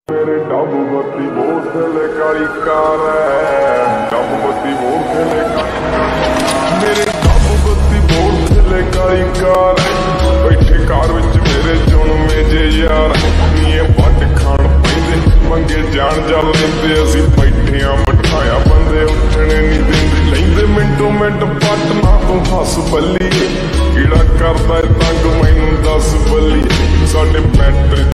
मेरे डब बत्ती बोल थले काली कार है, डब बत्ती बोल थले मेरे डब बत्ती बोल थले काली कार है। बैठे कार विच मेरे जुनमे जे यार नीए वट खाण पैंदे मंगे जान जा लेंदे। असीं बैठे आ बिठाया बंदे उठने नहीं देंदे, लैंदे मिंटो मिंट पट ना तू हस बल्ली। कीड़ा करदा तंग मैनू दस बल्ली साडे पैंट